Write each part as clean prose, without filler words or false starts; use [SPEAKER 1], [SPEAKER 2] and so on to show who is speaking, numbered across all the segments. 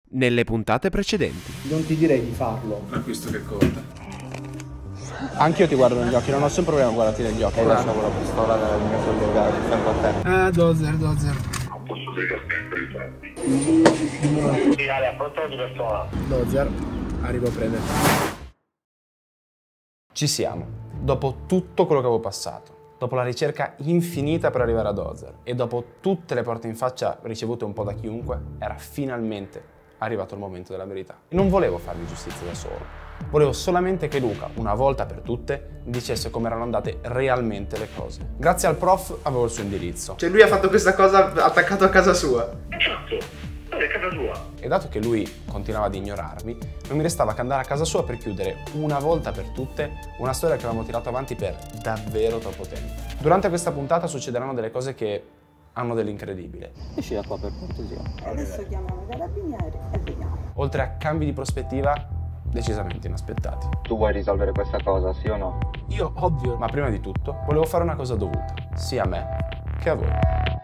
[SPEAKER 1] nelle puntate precedenti.
[SPEAKER 2] Non ti direi di farlo.
[SPEAKER 3] Acquisto che conta.
[SPEAKER 2] Anch'io ti guardo negli occhi, non ho nessun problema a guardarti negli occhi.
[SPEAKER 4] Lasciamo la pistola del mio collega di fianco a te.
[SPEAKER 2] Dozer.
[SPEAKER 5] Posso dire sì, Ale, pronto di persona.
[SPEAKER 2] Dozer, arrivo a prendere.
[SPEAKER 4] Ci siamo. Dopo tutto quello che avevo passato, dopo la ricerca infinita per arrivare a Dozer e dopo tutte le porte in faccia ricevute un po' da chiunque, era finalmente arrivato il momento della verità. E non volevo farvi giustizia da solo. Volevo solamente che Luca, una volta per tutte, dicesse come erano andate realmente le cose. Grazie al prof avevo il suo indirizzo.
[SPEAKER 3] Cioè lui ha fatto questa cosa attaccato a casa sua.
[SPEAKER 5] Esatto, è casa sua.
[SPEAKER 4] E dato che lui continuava ad ignorarmi, non mi restava che andare a casa sua per chiudere una volta per tutte una storia che avevamo tirato avanti per davvero troppo tempo. Durante questa puntata succederanno delle cose che hanno dell'incredibile.
[SPEAKER 6] Esci da qua per cortesia. Adesso chiamiamo i carabinieri e vediamo.
[SPEAKER 4] Oltre a cambi di prospettiva decisamente inaspettati.
[SPEAKER 6] Tu vuoi risolvere questa cosa, sì o no?
[SPEAKER 2] Io, ovvio.
[SPEAKER 4] Ma prima di tutto, volevo fare una cosa dovuta, sia a me che a voi.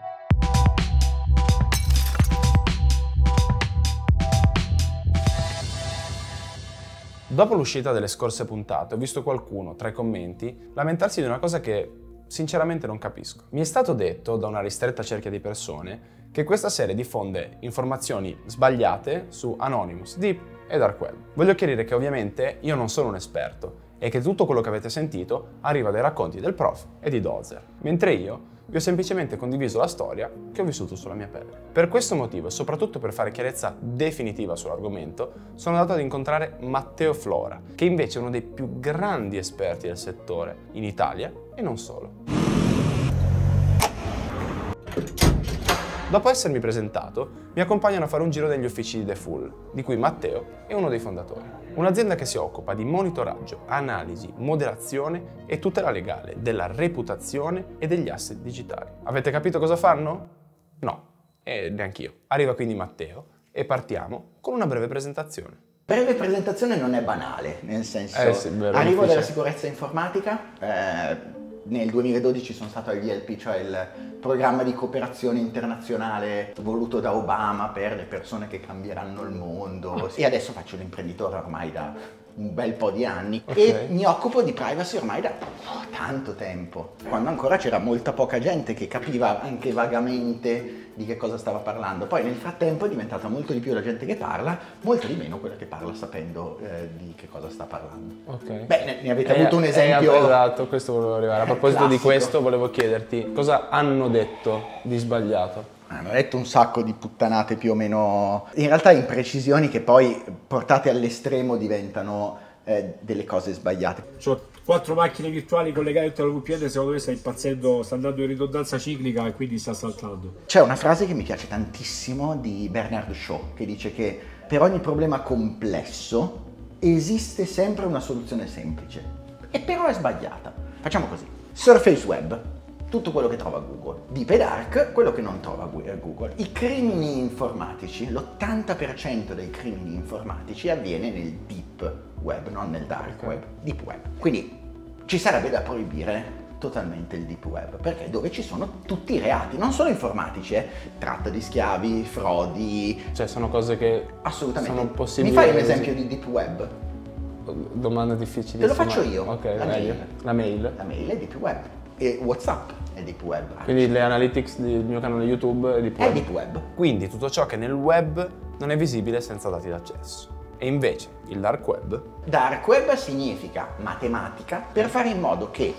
[SPEAKER 4] Dopo l'uscita delle scorse puntate ho visto qualcuno tra i commenti lamentarsi di una cosa che sinceramente non capisco. Mi è stato detto da una ristretta cerchia di persone che questa serie diffonde informazioni sbagliate su Anonymous, Deep e Dark Web. Voglio chiarire che ovviamente io non sono un esperto e che tutto quello che avete sentito arriva dai racconti del prof e di Dozer, mentre io vi ho semplicemente condiviso la storia che ho vissuto sulla mia pelle. Per questo motivo e soprattutto per fare chiarezza definitiva sull'argomento, sono andato ad incontrare Matteo Flora, che invece è uno dei più grandi esperti del settore in Italia e non solo. Dopo essermi presentato, mi accompagnano a fare un giro degli uffici di The Full, di cui Matteo è uno dei fondatori. Un'azienda che si occupa di monitoraggio, analisi, moderazione e tutela legale della reputazione e degli asset digitali. Avete capito cosa fanno? No, e neanch'io. Arriva quindi Matteo e partiamo con una breve presentazione.
[SPEAKER 7] Breve presentazione non è banale, nel senso,
[SPEAKER 4] sì, vero,
[SPEAKER 7] arrivo
[SPEAKER 4] difficile.
[SPEAKER 7] dalla sicurezza informatica, nel 2012 sono stato all'ILP, cioè il programma di cooperazione internazionale voluto da Obama per le persone che cambieranno il mondo, e adesso faccio l'imprenditore ormai da un bel po' di anni e mi occupo di privacy ormai da tanto tempo, quando ancora c'era molta poca gente che capiva anche vagamente di che cosa stava parlando. Poi nel frattempo è diventata molto di più la gente che parla, molto di meno quella che parla sapendo di che cosa sta parlando. Beh, ne avete avuto un esempio.
[SPEAKER 4] Esatto, questo volevo arrivare. A proposito di
[SPEAKER 7] classico.
[SPEAKER 4] questo, volevo chiederti cosa hanno detto di sbagliato.
[SPEAKER 7] Hanno detto un sacco di puttanate più o meno, in realtà imprecisioni che poi portate all'estremo diventano delle cose sbagliate.
[SPEAKER 8] C'ho 4 macchine virtuali collegate al VPN, secondo me sta impazzendo, sta andando in ridondanza ciclica e quindi sta saltando.
[SPEAKER 7] C'è una frase che mi piace tantissimo di Bernard Shaw che dice che per ogni problema complesso esiste sempre una soluzione semplice, e però è sbagliata. Facciamo così: Surface Web, tutto quello che trova Google; Deep e Dark, quello che non trova Google. I crimini informatici, l'80% dei crimini informatici avviene nel Deep Web, non nel Dark Web, Deep Web. Quindi ci sarebbe da proibire totalmente il Deep Web, perché è dove ci sono tutti i reati, non solo informatici, tratta di schiavi, frodi.
[SPEAKER 4] Cioè sono cose che
[SPEAKER 7] assolutamente
[SPEAKER 4] sono possibili.
[SPEAKER 7] Mi fai un esempio di Deep Web?
[SPEAKER 4] Domanda difficile.
[SPEAKER 7] Te lo faccio io.
[SPEAKER 4] Ok,
[SPEAKER 7] la
[SPEAKER 4] meglio. La mail.
[SPEAKER 7] La mail è Deep Web. E WhatsApp è Deep Web.
[SPEAKER 4] Quindi le analytics del mio canale YouTube è Deep Web.
[SPEAKER 7] È Deep Web.
[SPEAKER 4] Quindi tutto ciò che nel web non è visibile senza dati d'accesso. E invece il Dark Web?
[SPEAKER 7] Dark Web significa matematica per fare in modo che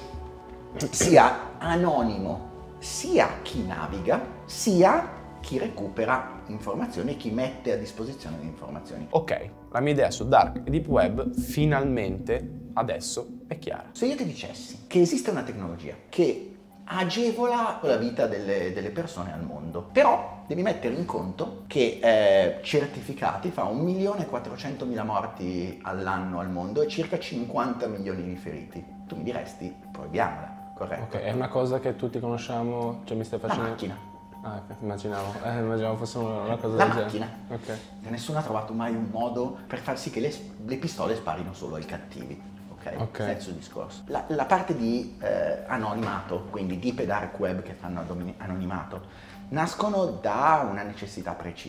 [SPEAKER 7] sia anonimo sia chi naviga, sia chi recupera informazioni e chi mette a disposizione le informazioni.
[SPEAKER 4] Ok, la mia idea su Dark e Deep Web finalmente adesso è chiara.
[SPEAKER 7] Se io ti dicessi che esiste una tecnologia che agevola la vita delle persone al mondo, però devi mettere in conto che certificati fa 1.400.000 morti all'anno al mondo e circa 50 milioni di feriti, tu mi diresti proibiamola, corretto?
[SPEAKER 4] Ok, è una cosa che tutti conosciamo, cioè mi stai facendo...
[SPEAKER 7] La macchina.
[SPEAKER 4] Ah, ok, immaginavo fosse una cosa
[SPEAKER 7] La
[SPEAKER 4] del
[SPEAKER 7] macchina.
[SPEAKER 4] genere. Ok.
[SPEAKER 7] E nessuno ha trovato mai un modo per far sì che le pistole sparino solo ai cattivi. Ok? Senso discorso. La parte di anonimato, quindi Deep e Dark Web che fanno anonimato, nascono da una necessità precisa.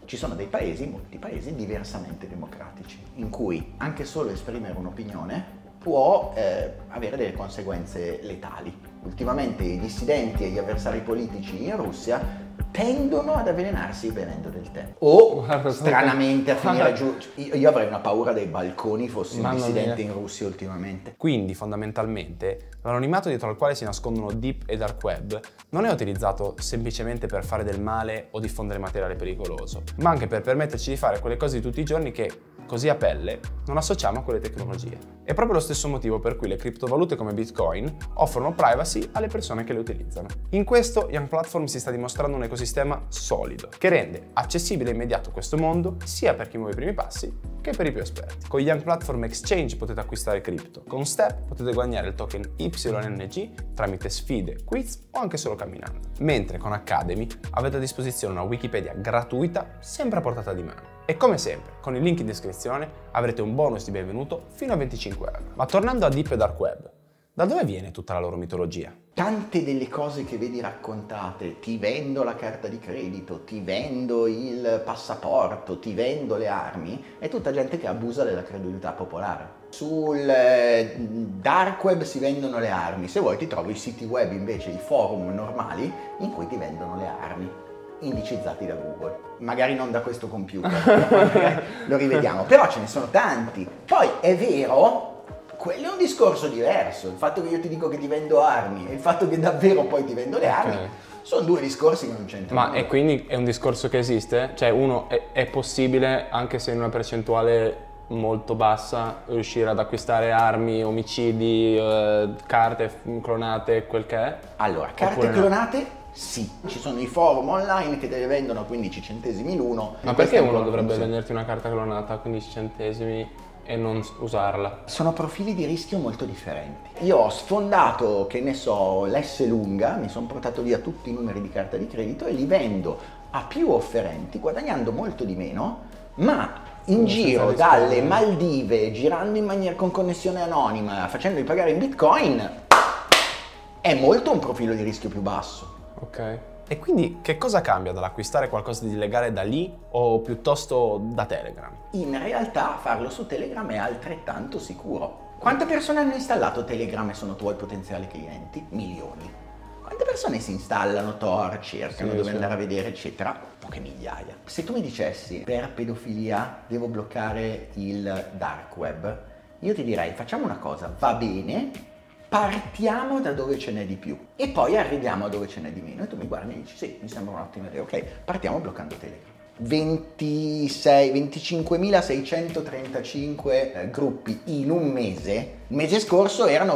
[SPEAKER 7] Ci sono dei paesi, molti paesi, diversamente democratici, in cui anche solo esprimere un'opinione può avere delle conseguenze letali. Ultimamente i dissidenti e gli avversari politici in Russia tendono ad avvelenarsi bevendo del tè. O stranamente a finire giù. Io avrei una paura dei balconi fossi un dissidente in Russia ultimamente.
[SPEAKER 4] Quindi fondamentalmente l'anonimato dietro al quale si nascondono Deep e Dark Web non è utilizzato semplicemente per fare del male o diffondere materiale pericoloso, ma anche per permetterci di fare quelle cose di tutti i giorni che, così a pelle, non associamo a quelle tecnologie. È proprio lo stesso motivo per cui le criptovalute come Bitcoin offrono privacy alle persone che le utilizzano. In questo Young Platform si sta dimostrando un ecosistema solido, che rende accessibile e immediato questo mondo sia per chi muove i primi passi che per i più esperti. Con Young Platform Exchange potete acquistare cripto, con Step potete guadagnare il token YNG tramite sfide, quiz o anche solo camminando. Mentre con Academy avete a disposizione una Wikipedia gratuita sempre a portata di mano. E come sempre, con il link in descrizione avrete un bonus di benvenuto fino a 25 euro. Ma tornando a Deep e Dark Web, da dove viene tutta la loro mitologia?
[SPEAKER 7] Tante delle cose che vedi raccontate, ti vendo la carta di credito, ti vendo il passaporto, ti vendo le armi, è tutta gente che abusa della credulità popolare. Sul dark web si vendono le armi, se vuoi ti trovi i siti web invece, i forum normali in cui ti vendono le armi, indicizzati da Google. Magari non da questo computer, lo rivediamo, però ce ne sono tanti. Poi è vero, quello è un discorso diverso, il fatto che io ti dico che ti vendo armi e il fatto che davvero poi ti vendo le armi sono due discorsi che non c'entrano.
[SPEAKER 4] Ma e quindi è un discorso che esiste? Cioè uno è possibile, anche se in una percentuale molto bassa, riuscire ad acquistare armi, omicidi, carte clonate, quel che è?
[SPEAKER 7] Allora, carte clonate? Sì, ci sono i forum online che te le vendono a 15 centesimi l'uno.
[SPEAKER 4] Ma perché uno dovrebbe venderti una carta clonata a 15 centesimi e non usarla?
[SPEAKER 7] Sono profili di rischio molto differenti. Io ho sfondato, che ne so, l'S lunga, mi sono portato via tutti i numeri di carta di credito e li vendo a più offerenti, guadagnando molto di meno, ma in giro dalle Maldive, girando in maniera con connessione anonima, facendoli pagare in Bitcoin, è molto un profilo di rischio più basso.
[SPEAKER 4] Ok. E quindi che cosa cambia dall'acquistare qualcosa di legale da lì o piuttosto da Telegram?
[SPEAKER 7] In realtà farlo su Telegram è altrettanto sicuro. Quante persone hanno installato Telegram e sono tuoi potenziali clienti? Milioni. Quante persone si installano Tor, cercano dove andare a vedere, eccetera? Poche migliaia. Se tu mi dicessi per pedofilia devo bloccare il dark web, io ti direi facciamo una cosa, va bene, partiamo da dove ce n'è di più e poi arriviamo a dove ce n'è di meno. E tu mi guardi e mi dici sì, mi sembra un'ottima idea, ok, partiamo bloccando Telegram. 25.635 gruppi in un mese. Il mese scorso erano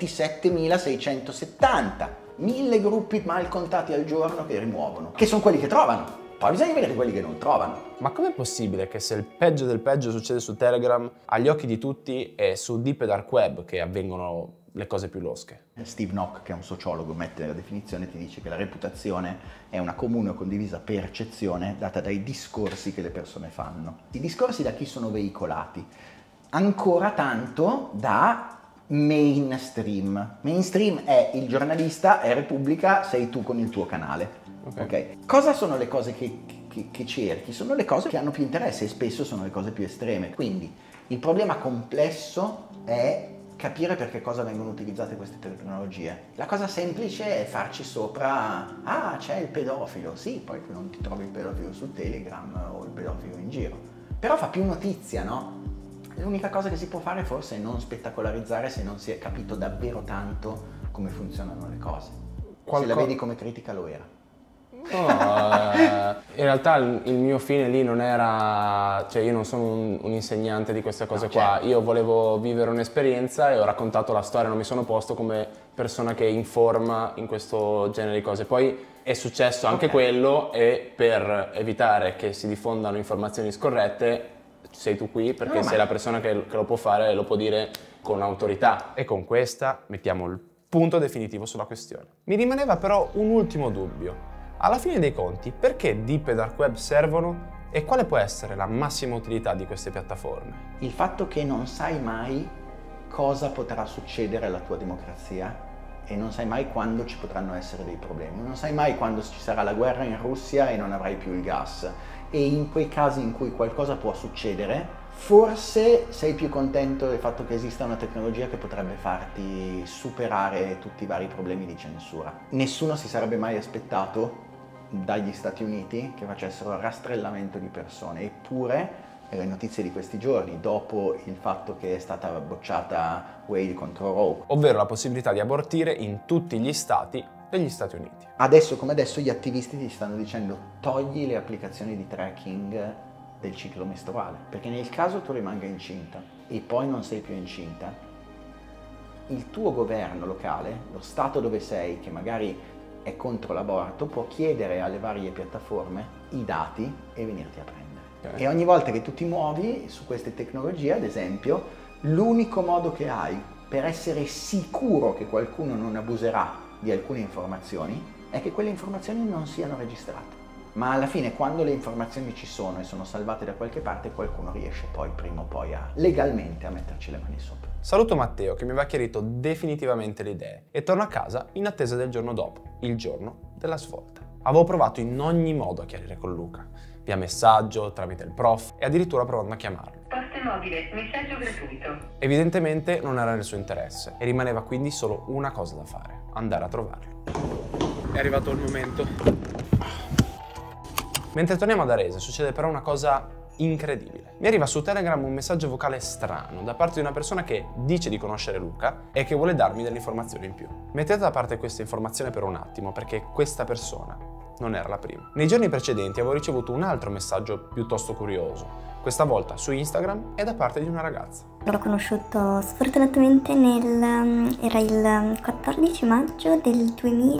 [SPEAKER 7] 27.670. 1000 gruppi mal contati al giorno che rimuovono, che sono quelli che trovano. Poi bisogna vedere quelli che non trovano.
[SPEAKER 4] Ma com'è possibile che se il peggio del peggio succede su Telegram, agli occhi di tutti è su Deep e Dark Web che avvengono le cose più losche?
[SPEAKER 7] Steve Nock, che è un sociologo, mette la definizione, ti dice che la reputazione è una comune o condivisa percezione data dai discorsi che le persone fanno. I discorsi da chi sono veicolati? Ancora tanto da mainstream. Mainstream è il giornalista, è Repubblica, sei tu con il tuo canale. Ok. Cosa sono le cose che cerchi? Sono le cose che hanno più interesse e spesso sono le cose più estreme. Quindi il problema complesso è capire per che cosa vengono utilizzate queste tecnologie. La cosa semplice è farci sopra, ah, c'è il pedofilo. Sì, poi tu non ti trovi il pedofilo su Telegram o il pedofilo in giro. Però fa più notizia, no? L'unica cosa che si può fare forse è non spettacolarizzare se non si è capito davvero tanto come funzionano le cose. Se la vedi come critica lo era.
[SPEAKER 4] No, in realtà il mio fine lì non era, cioè io non sono un insegnante di queste cose qua, certo. Io volevo vivere un'esperienza e ho raccontato la storia, non mi sono posto come persona che informa in questo genere di cose. Poi è successo anche quello e per evitare che si diffondano informazioni scorrette sei tu qui perché sei la persona che lo può fare e lo può dire con autorità. E con questa mettiamo il punto definitivo sulla questione. Mi rimaneva però un ultimo dubbio. Alla fine dei conti, perché Deep e Dark Web servono e quale può essere la massima utilità di queste piattaforme?
[SPEAKER 7] Il fatto che non sai mai cosa potrà succedere alla tua democrazia e non sai mai quando ci potranno essere dei problemi, non sai mai quando ci sarà la guerra in Russia e non avrai più il gas, e in quei casi in cui qualcosa può succedere, forse sei più contento del fatto che esista una tecnologia che potrebbe farti superare tutti i vari problemi di censura. Nessuno si sarebbe mai aspettato dagli Stati Uniti che facessero rastrellamento di persone, eppure le notizie di questi giorni, dopo il fatto che è stata bocciata Wade contro Roe,
[SPEAKER 4] ovvero la possibilità di abortire in tutti gli stati degli Stati Uniti.
[SPEAKER 7] Adesso come adesso gli attivisti ti stanno dicendo togli le applicazioni di tracking del ciclo mestruale, perché nel caso tu rimanga incinta e poi non sei più incinta, il tuo governo locale, lo stato dove sei, che magari è contro l'aborto, può chiedere alle varie piattaforme i dati e venirti a prendere. E ogni volta che tu ti muovi su queste tecnologie, ad esempio, l'unico modo che hai per essere sicuro che qualcuno non abuserà di alcune informazioni è che quelle informazioni non siano registrate. Ma alla fine, quando le informazioni ci sono e sono salvate da qualche parte, qualcuno riesce poi, prima o poi, legalmente a metterci le mani sopra.
[SPEAKER 4] Saluto Matteo, che mi aveva chiarito definitivamente le idee, e torno a casa in attesa del giorno dopo, il giorno della svolta. Avevo provato in ogni modo a chiarire con Luca, via messaggio, tramite il prof e addirittura provando a chiamarlo.
[SPEAKER 9] Poste mobile, messaggio gratuito.
[SPEAKER 4] Evidentemente non era nel suo interesse e rimaneva quindi solo una cosa da fare: andare a trovarlo.
[SPEAKER 2] È arrivato il momento.
[SPEAKER 4] Mentre torniamo ad Arese succede però una cosa incredibile. Mi arriva su Telegram un messaggio vocale strano da parte di una persona che dice di conoscere Luca e che vuole darmi delle informazioni in più. Mettete da parte questa informazione per un attimo, perché questa persona non era la prima. Nei giorni precedenti avevo ricevuto un altro messaggio piuttosto curioso, questa volta su Instagram e da parte di una ragazza.
[SPEAKER 10] L'ho conosciuto sfortunatamente era il 14 maggio del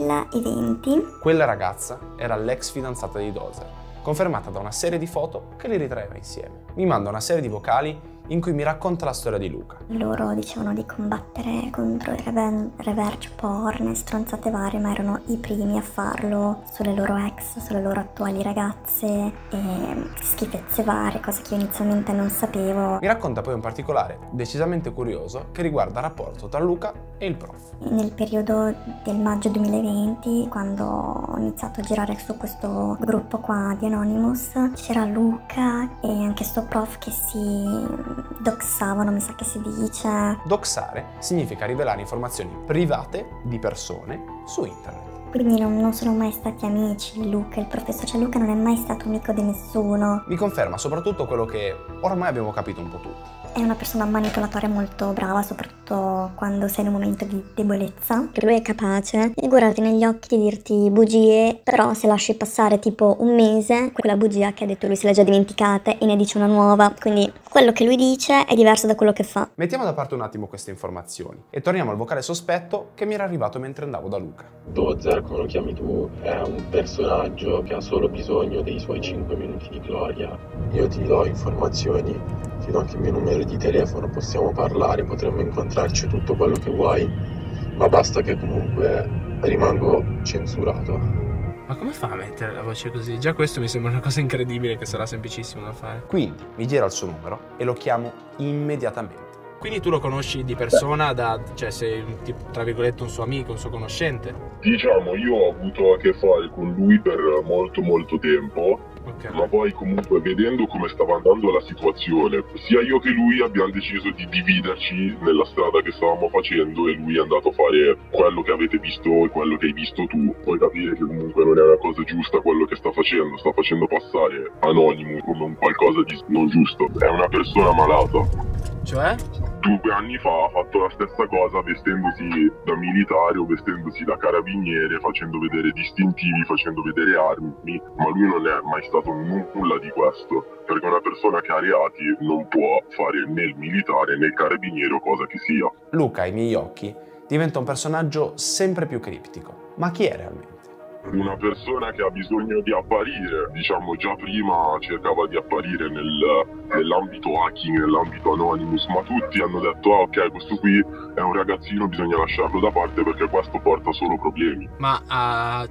[SPEAKER 10] 2020.
[SPEAKER 4] Quella ragazza era l'ex fidanzata di Dozer, confermata da una serie di foto che li ritraeva insieme. Mi manda una serie di vocali in cui mi racconta la storia di Luca.
[SPEAKER 10] Loro dicevano di combattere contro il revenge porn e stronzate varie, ma erano i primi a farlo sulle loro ex, sulle loro attuali ragazze e schifezze varie, cose che io inizialmente non sapevo.
[SPEAKER 4] Mi racconta poi un particolare decisamente curioso che riguarda il rapporto tra Luca e il prof.
[SPEAKER 10] Nel periodo del maggio 2020, quando ho iniziato a girare su questo gruppo qua di Anonymous, c'era Luca e anche sto prof che si doxavano, mi sa che si dice.
[SPEAKER 4] Doxare significa rivelare informazioni private di persone su internet.
[SPEAKER 10] Quindi non sono mai stati amici Luca e il professor, cioè Luca non è mai stato amico di nessuno.
[SPEAKER 4] Mi conferma soprattutto quello che ormai abbiamo capito un po' tutti.
[SPEAKER 10] È una persona manipolatoria molto brava, soprattutto quando sei in un momento di debolezza. Lui è capace di guardarti negli occhi, di dirti bugie, però se lasci passare tipo un mese, quella bugia che ha detto lui se l'ha già dimenticata e ne dice una nuova. Quindi quello che lui dice è diverso da quello che fa.
[SPEAKER 4] Mettiamo da parte un attimo queste informazioni e torniamo al vocale sospetto che mi era arrivato mentre andavo da Luca.
[SPEAKER 11] Dozer, come lo chiami tu, è un personaggio che ha solo bisogno dei suoi 5 minuti di gloria. Io ti do informazioni, ti do anche il mio numero di telefono, possiamo parlare, potremmo incontrarci, tutto quello che vuoi, ma basta che comunque rimango censurato.
[SPEAKER 2] Ma come fa a mettere la voce così? Già questo mi sembra una cosa incredibile che sarà semplicissimo da fare.
[SPEAKER 4] Quindi mi gira il suo numero e lo chiamo immediatamente.
[SPEAKER 2] Quindi tu lo conosci di persona, cioè sei tipo, tra virgolette un suo amico, un suo conoscente?
[SPEAKER 12] Diciamo, io ho avuto a che fare con lui per molto tempo,
[SPEAKER 2] okay.
[SPEAKER 12] Ma poi comunque vedendo come stava andando la situazione, sia io che lui abbiamo deciso di dividerci nella strada che stavamo facendo e lui è andato a fare quello che avete visto e quello che hai visto tu. Puoi capire che comunque non è una cosa giusta quello che sta facendo passare Anonymous come un qualcosa di non giusto. È una persona malata.
[SPEAKER 2] Cioè?
[SPEAKER 12] 2 anni fa ha fatto la stessa cosa vestendosi da militare o vestendosi da carabiniere, facendo vedere distintivi, facendo vedere armi, ma lui non è mai stato nulla di questo, perché una persona che ha reati non può fare né il militare né il carabiniere o cosa che sia.
[SPEAKER 4] Luca, ai miei occhi, diventa un personaggio sempre più criptico. Ma chi è realmente?
[SPEAKER 12] Una persona che ha bisogno di apparire, diciamo già prima cercava di apparire nell'ambito hacking, nell'ambito Anonymous, ma tutti hanno detto ok, questo qui è un ragazzino, bisogna lasciarlo da parte perché questo porta solo problemi.
[SPEAKER 2] Ma ha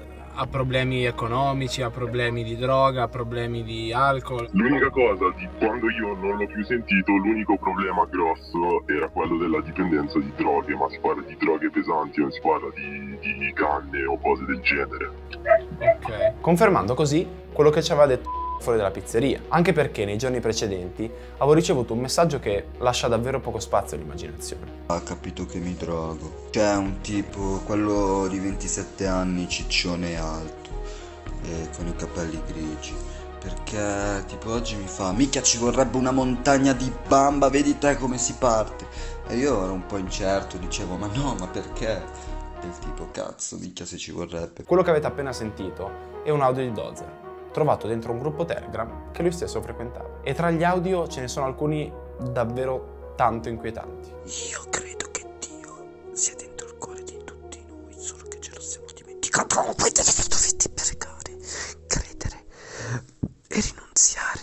[SPEAKER 2] problemi economici, ha problemi di droga, ha problemi di alcol?
[SPEAKER 12] L'unica cosa, di quando io non l'ho più sentito, l'unico problema grosso era quello della dipendenza di droghe, ma si parla di droghe pesanti, non si parla di canne o cose del genere.
[SPEAKER 2] Ok.
[SPEAKER 4] Confermando così quello che ci aveva detto fuori dalla pizzeria, anche perché nei giorni precedenti avevo ricevuto un messaggio che lascia davvero poco spazio all'immaginazione.
[SPEAKER 13] Ha capito che mi drogo. C'è un tipo, quello di 27 anni, ciccione alto, e con i capelli grigi. Perché tipo oggi mi fa: mica ci vorrebbe una montagna di bamba, vedi te come si parte. E io ero un po' incerto, dicevo: ma no, ma perché? Del tipo: cazzo, minchia se ci vorrebbe.
[SPEAKER 4] Quello che avete appena sentito è un audio di Dozer, trovato dentro un gruppo Telegram che lui stesso frequentava. E tra gli audio ce ne sono alcuni davvero tanto inquietanti.
[SPEAKER 13] Io credo che Dio sia dentro il cuore di tutti noi, solo che ce lo siamo dimenticato. Poi dovete pregare, credere e rinunziare.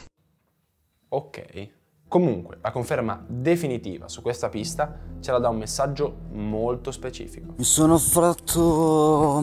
[SPEAKER 4] Ok. Comunque, la conferma definitiva su questa pista ce la dà un messaggio molto specifico.
[SPEAKER 13] Mi sono fatto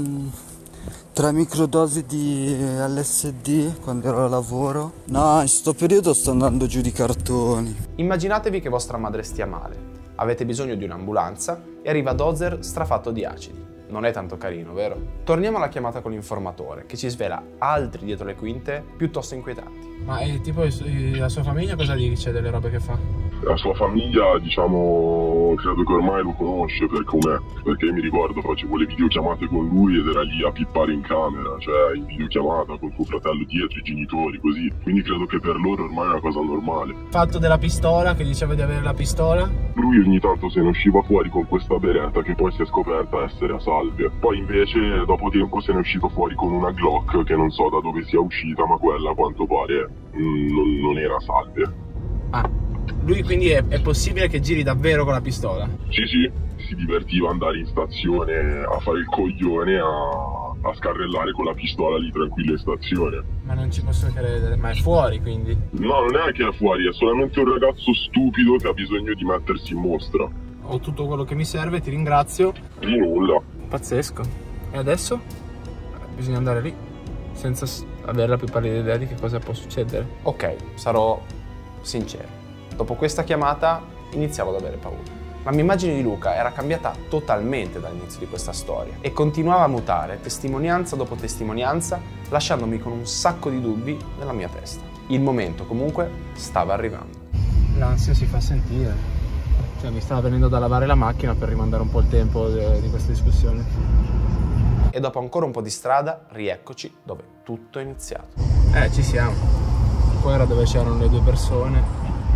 [SPEAKER 13] 3 microdosi di LSD quando ero a lavoro. No, in sto periodo sto andando giù di cartoni.
[SPEAKER 4] Immaginatevi che vostra madre stia male, avete bisogno di un'ambulanza e arriva Dozer strafatto di acidi. Non è tanto carino, vero? Torniamo alla chiamata con l'informatore, che ci svela altri dietro le quinte piuttosto inquietanti.
[SPEAKER 2] Ma tipo la sua famiglia cosa dice delle robe che fa?
[SPEAKER 12] La sua famiglia, diciamo, credo che ormai lo conosce per com'è, perché mi ricordo facevo le videochiamate con lui ed era lì a pippare in camera, cioè in videochiamata con suo fratello dietro, i genitori, così. Quindi credo che per loro ormai è una cosa normale.
[SPEAKER 2] Il fatto della pistola, che diceva di avere la pistola?
[SPEAKER 12] Lui ogni tanto se ne usciva fuori con questa beretta che poi si è scoperta essere a salvia. Poi invece dopo tempo se ne è uscito fuori con una Glock che non so da dove sia uscita, ma quella a quanto pare non era salvia.
[SPEAKER 2] Ah, lui quindi è possibile che giri davvero con la pistola?
[SPEAKER 12] Sì, si divertiva ad andare in stazione a fare il coglione, a scarrellare con la pistola lì tranquillo in stazione.
[SPEAKER 2] Ma non ci posso credere, ma è fuori quindi?
[SPEAKER 12] No, non è che è fuori, è solamente un ragazzo stupido che ha bisogno di mettersi in mostra.
[SPEAKER 2] Ho tutto quello che mi serve, ti ringrazio.
[SPEAKER 12] Di nulla.
[SPEAKER 2] Pazzesco. E adesso? Bisogna andare lì, senza avere la più pallida idea di che cosa può succedere.
[SPEAKER 4] Ok, sarò sincero. Dopo questa chiamata iniziavo ad avere paura. La mia immagine di Luca era cambiata totalmente dall'inizio di questa storia e continuava a mutare testimonianza dopo testimonianza, lasciandomi con un sacco di dubbi nella mia testa. Il momento comunque stava arrivando.
[SPEAKER 2] L'ansia si fa sentire. Cioè mi stava venendo da lavare la macchina per rimandare un po' il tempo di questa discussione.
[SPEAKER 4] E dopo ancora un po' di strada, rieccoci dove tutto è iniziato.
[SPEAKER 2] Ci siamo. Qua era dove c'erano le 2 persone.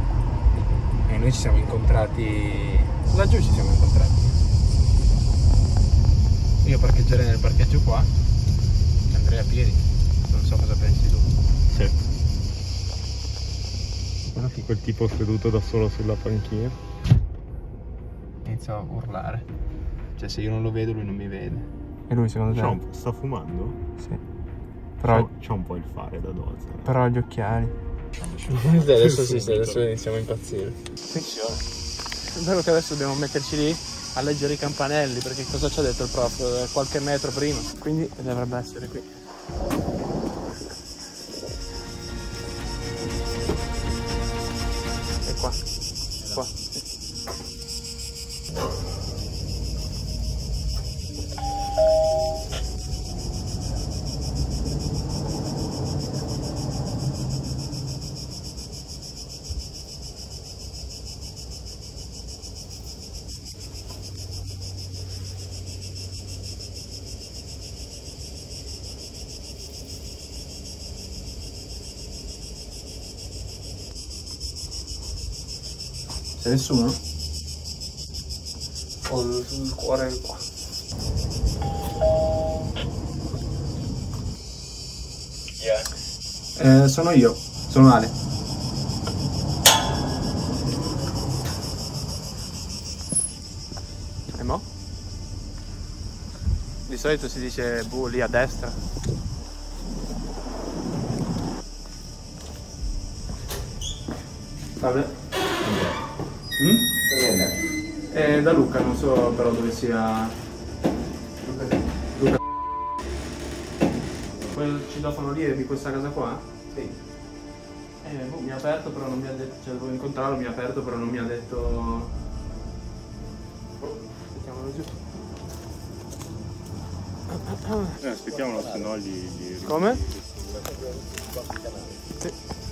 [SPEAKER 2] E noi ci siamo incontrati. Laggiù ci siamo incontrati. Io parcheggerei nel parcheggio qua. Andrei a piedi. Non so cosa pensi tu.
[SPEAKER 8] Sì. Guarda che quel tipo seduto da solo sulla panchina.
[SPEAKER 2] Inizia a urlare. Cioè se io non lo vedo lui non mi vede. E lui secondo te?
[SPEAKER 8] Sta fumando?
[SPEAKER 2] Sì. Però
[SPEAKER 8] c'ha un po' il fare da Dozer.
[SPEAKER 2] Però ha gli occhiali. Adesso sì, adesso iniziamo a impazzire. Attenzione. Spero che adesso dobbiamo metterci lì a leggere i campanelli, perché cosa ci ha detto il prof? Qualche metro prima. Quindi dovrebbe essere qui. E qua. Qua. Sì. C'è nessuno? Ho il cuore qua. Yeah. Sono io, sono Ale. E mo? Di solito si dice lì a destra. Salve. Da Luca, non so però dove sia. Luca. Quel citofono lì è di questa casa qua? Sì. Mi ha aperto però non mi ha detto, cioè dovevo incontrarlo, mi ha aperto però non mi ha detto. Aspettiamolo giù.
[SPEAKER 8] Aspettiamolo, se no gli...
[SPEAKER 2] Come? Sì.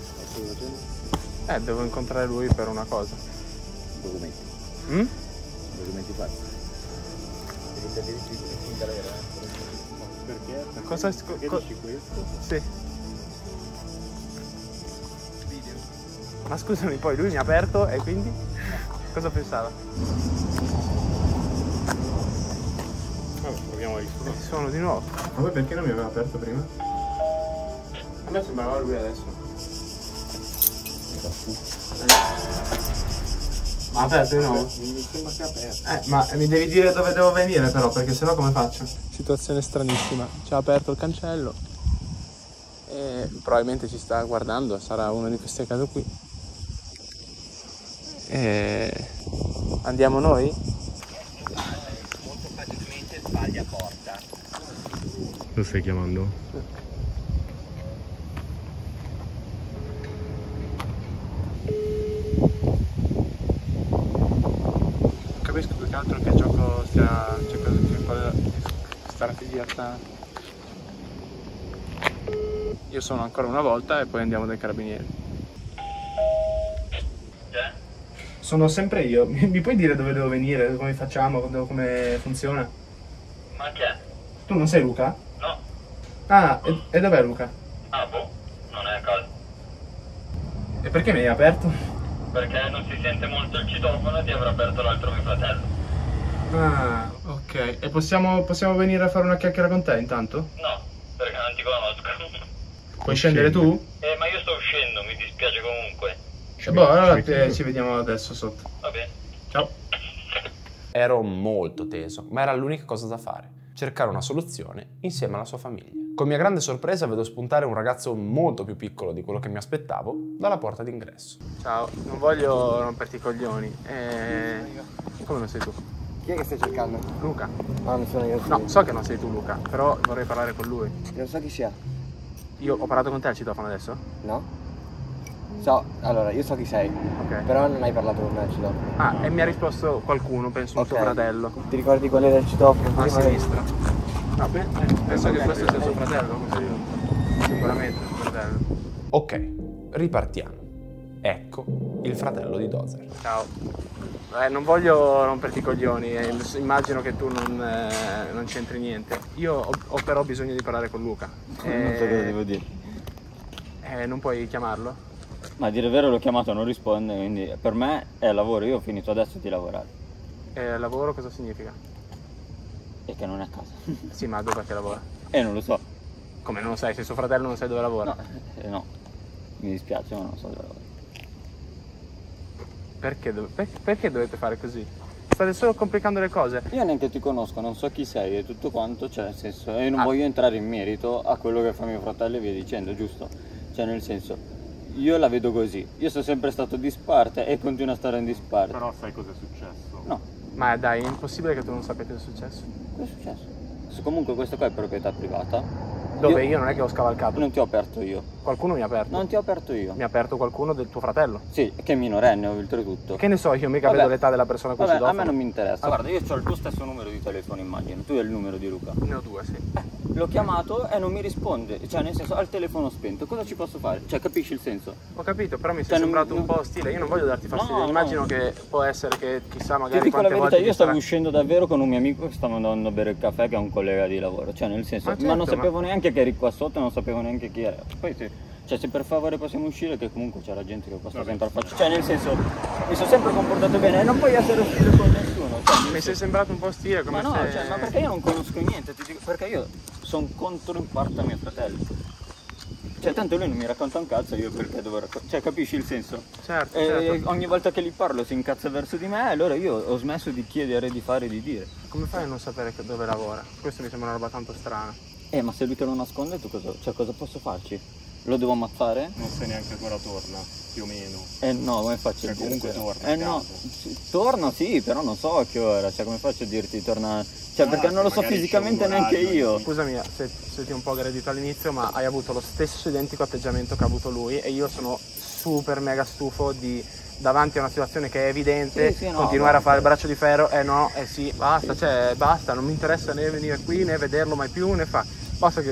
[SPEAKER 2] Devo incontrare lui per una cosa.
[SPEAKER 14] Documenti. Documenti falsi. Perché?
[SPEAKER 2] Cosa
[SPEAKER 14] dici questo?
[SPEAKER 2] Sì. Video. Ma scusami, poi lui mi ha aperto e quindi? Cosa pensava?
[SPEAKER 8] Vabbè, proviamo a rispondere.
[SPEAKER 2] Sono di nuovo.
[SPEAKER 8] Ma poi perché non mi aveva aperto prima?
[SPEAKER 2] A me sembrava lui adesso. Ma aperto di nuovo?
[SPEAKER 14] Mi sembra che è aperto.
[SPEAKER 2] Ma mi devi dire dove devo venire però, perché sennò come faccio? Situazione stranissima. Ci ha aperto il cancello e probabilmente ci sta guardando, sarà una di queste case qui. Andiamo noi?
[SPEAKER 14] Molto facilmente sbaglia porta.
[SPEAKER 8] Lo stai chiamando?
[SPEAKER 2] Capisco più che altro che gioco sia... che strategia sta... Io sono ancora una volta e poi andiamo dai carabinieri. Sono sempre io. Mi puoi dire dove devo venire, come facciamo, come funziona?
[SPEAKER 5] Ma chi è?
[SPEAKER 2] Tu non sei Luca?
[SPEAKER 5] No.
[SPEAKER 2] Ah, e dov'è Luca?
[SPEAKER 5] Ah, boh, non è a casa.
[SPEAKER 2] E perché mi hai aperto?
[SPEAKER 5] Perché non si sente molto il citofono e ti avrà aperto l'altro mio fratello.
[SPEAKER 2] Ah, ok. E possiamo venire a fare una chiacchiera con te intanto?
[SPEAKER 5] No, perché non ti conosco.
[SPEAKER 2] Puoi scendere tu?
[SPEAKER 5] Ma io sto uscendo, mi dispiace comunque.
[SPEAKER 2] Boh, allora ci vediamo adesso sotto.
[SPEAKER 5] Va bene.
[SPEAKER 2] Ciao.
[SPEAKER 4] Ero molto teso, ma era l'unica cosa da fare. Cercare una soluzione insieme alla sua famiglia. Con mia grande sorpresa vedo spuntare un ragazzo molto più piccolo di quello che mi aspettavo dalla porta d'ingresso.
[SPEAKER 2] Ciao, non voglio romperti i coglioni. Come non sei tu?
[SPEAKER 14] Chi è che stai cercando?
[SPEAKER 2] Luca.
[SPEAKER 14] Ah, non sono io.
[SPEAKER 2] No, so che non sei tu Luca, però vorrei parlare con lui.
[SPEAKER 14] Non so chi sia.
[SPEAKER 2] Io ho parlato con te al citofono adesso?
[SPEAKER 14] No? Allora, io so chi sei, però non hai parlato con me al citofono.
[SPEAKER 2] Ah, e mi ha risposto qualcuno, penso un suo fratello.
[SPEAKER 14] Ti ricordi qual era il citofono?
[SPEAKER 2] A sinistra. No, penso che questo sia suo fratello, così. Sicuramente suo fratello.
[SPEAKER 4] Ok, ripartiamo. Ecco il fratello di Dozer.
[SPEAKER 2] Ciao. Non voglio romperti i coglioni, immagino che tu non c'entri niente. Io ho però bisogno di parlare con Luca.
[SPEAKER 15] Non so cosa devo dire.
[SPEAKER 2] Non puoi chiamarlo?
[SPEAKER 15] Ma a dire il vero l'ho chiamato e non risponde, quindi per me è lavoro, io ho finito adesso di lavorare.
[SPEAKER 2] Lavoro cosa significa?
[SPEAKER 15] E che non è a casa.
[SPEAKER 2] Sì, ma dov'è che lavora?
[SPEAKER 15] Non lo so.
[SPEAKER 2] Come non lo sai? Sei suo fratello, non sai dove lavora?
[SPEAKER 15] No, mi dispiace ma non so dove lavora.
[SPEAKER 2] Perché dovete fare così? State solo complicando le cose.
[SPEAKER 15] Io neanche ti conosco, non so chi sei e tutto quanto, cioè nel senso, io non voglio entrare in merito a quello che fa mio fratello e via dicendo, giusto? Cioè nel senso, io la vedo così, io sono sempre stato disparte e continuo a stare in disparte.
[SPEAKER 16] Però sai cosa è successo?
[SPEAKER 15] No.
[SPEAKER 2] Ma dai, è impossibile che tu non sappia cosa è successo.
[SPEAKER 15] Cosa è successo? Comunque questa qua è proprietà privata.
[SPEAKER 2] Dove io non è che ho scavalcato.
[SPEAKER 15] Non ti ho aperto io.
[SPEAKER 2] Qualcuno mi ha aperto.
[SPEAKER 15] Non ti ho aperto io.
[SPEAKER 2] Mi ha aperto qualcuno del tuo fratello.
[SPEAKER 15] Sì, che è minorenne oltretutto.
[SPEAKER 2] Che ne so, io mica vedo l'età della persona con citofono.
[SPEAKER 15] A me non mi interessa. Guarda, io ho il tuo stesso numero di telefono, immagino. Tu hai il numero di Luca.
[SPEAKER 2] Ne ho due, sì.
[SPEAKER 15] L'ho chiamato e non mi risponde. Cioè, nel senso, ha il telefono spento. Cosa ci posso fare? Cioè, capisci il senso?
[SPEAKER 2] Ho capito, però mi sei sembrato un po' ostile. Io non voglio darti fastidio.
[SPEAKER 15] No,
[SPEAKER 2] immagino che può essere che chissà magari
[SPEAKER 15] ti dico
[SPEAKER 2] quante
[SPEAKER 15] la verità,
[SPEAKER 2] volte
[SPEAKER 15] io stavo uscendo davvero con un mio amico che stava andando a bere il caffè, che è un collega di lavoro. Cioè, nel senso, ma non sapevo neanche che eri qua sotto, non sapevo neanche chi era. Poi sì. Cioè, se per favore possiamo uscire, che comunque c'era gente che possa sempre faccia. Cioè, nel senso, mi sono sempre comportato bene e non puoi essere ostile con nessuno. Cioè,
[SPEAKER 2] mi sei sembrato un po' ostile, come
[SPEAKER 15] ma no, cioè, ma perché io non conosco niente, ti dico, perché io sono contro in parte a mio fratello. Cioè, tanto lui non mi racconta un cazzo, io perché devo raccontare. Cioè, capisci il senso?
[SPEAKER 2] Certo,
[SPEAKER 15] certo. Ogni volta che gli parlo si incazza verso di me, allora io ho smesso di chiedere, di fare e di dire.
[SPEAKER 2] Come fai a non sapere dove lavora? Questo mi sembra una roba tanto strana.
[SPEAKER 15] Ma se lui te lo nasconde, tu cosa posso farci? Lo devo ammazzare?
[SPEAKER 16] Non sai neanche a ora torna, più o meno.
[SPEAKER 15] No, come faccio a dirti?
[SPEAKER 16] Comunque torna.
[SPEAKER 15] No, torna sì, però non so a che ora, cioè come faccio a dirti torna? Cioè perché non lo so fisicamente neanche io.
[SPEAKER 2] Scusami se ti ho un po' aggredito all'inizio, ma hai avuto lo stesso identico atteggiamento che ha avuto lui e io sono super mega stufo di davanti a una situazione che è evidente, continuare a fare il braccio di ferro, sì, basta, non mi interessa né venire qui né vederlo mai più né fa. Basta che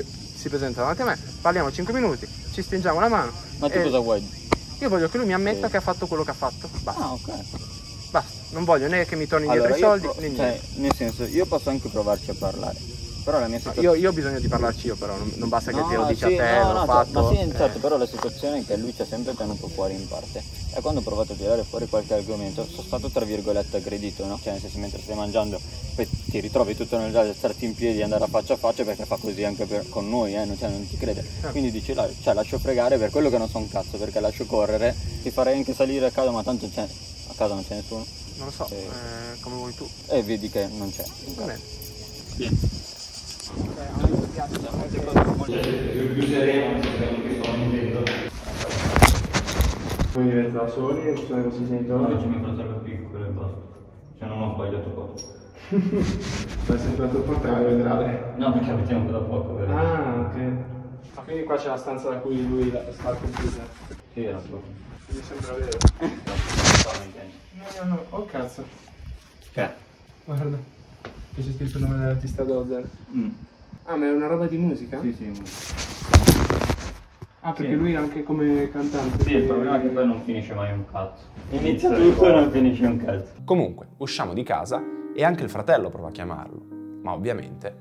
[SPEAKER 2] si presenta davanti a me, parliamo 5 minuti, ci stringiamo la mano.
[SPEAKER 15] Ma tu cosa vuoi?
[SPEAKER 2] Io voglio che lui mi ammetta che ha fatto quello che ha fatto. Basta.
[SPEAKER 15] Ah, ok.
[SPEAKER 2] Basta, non voglio né che mi torni indietro i soldi, né niente.
[SPEAKER 15] Cioè, nel senso, io posso anche provarci a parlare. Però la mia situazione...
[SPEAKER 2] Io ho bisogno di parlarci io, però non basta che te lo dici a te, l'ho fatto.
[SPEAKER 15] Ma sì, certo, però la situazione è che lui ci ha sempre tenuto fuori in parte. E quando ho provato a tirare fuori qualche argomento, sono stato tra virgolette aggredito, no? Cioè nel senso, mentre stai mangiando, poi ti ritrovi tutto nel giallo, starti in piedi e andare a faccia perché fa così anche con noi, non ci crede. Quindi dici, lascio fregare per quello che non so un cazzo, perché lascio correre, ti farei anche salire a casa, ma tanto a casa non c'è nessuno.
[SPEAKER 2] Non lo so, come vuoi tu.
[SPEAKER 15] E vedi che non c'è.
[SPEAKER 2] Va bene.
[SPEAKER 15] Vieni.
[SPEAKER 2] Voi vivete da soli o sono i vostri genitori?
[SPEAKER 15] No, c'è mio fratello piccolo e basta. Cioè non ho sbagliato poco.
[SPEAKER 2] Ma è sempre tutto portato vedrà.
[SPEAKER 15] No, perché abitiamo ancora da poco, vero?
[SPEAKER 2] Ah, ok. Ma quindi qua c'è la stanza da cui lui sta al computer?
[SPEAKER 15] Sì, era solo.
[SPEAKER 2] Mi sembra vero. No, oh cazzo.
[SPEAKER 15] Che?
[SPEAKER 2] Guarda, che c'è scritto il nome dell'artista Dozer. Ah, ma è una roba di musica?
[SPEAKER 15] Sì, musica.
[SPEAKER 2] Ah, perché lui è anche come cantante.
[SPEAKER 15] Sì, il problema è che poi non finisce mai un cazzo. Inizia tutto e non finisce un cazzo.
[SPEAKER 4] Comunque, usciamo di casa e anche il fratello prova a chiamarlo, ma ovviamente...